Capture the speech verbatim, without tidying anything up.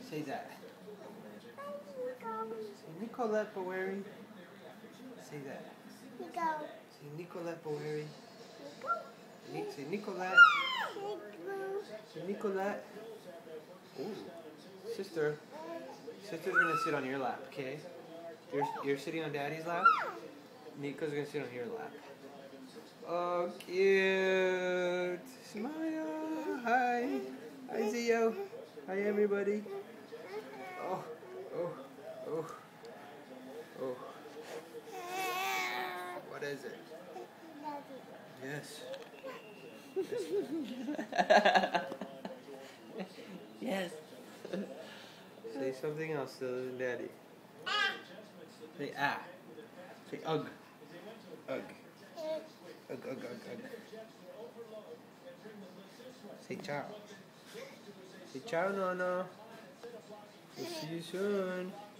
Say that. Say Nicolette Bowery. Say that. Nico. Say Nicolette Bowery. Nico. Say Nicolette. Say Nicolette. Ooh. Sister. Sister's gonna sit on your lap, okay? You're you're sitting on Daddy's lap. Nico's gonna sit on your lap. Oh, cute. Smile. Hi. Hi, Zio. Hi, everybody. Oh, oh, oh, oh. What is it? Yes. Yes. Say something else other than Daddy. Say ah. Say ugh. Ugh. Ugh, ugh, ugh, ugh. Say ciao. Say ciao, Nono. We'll see you soon.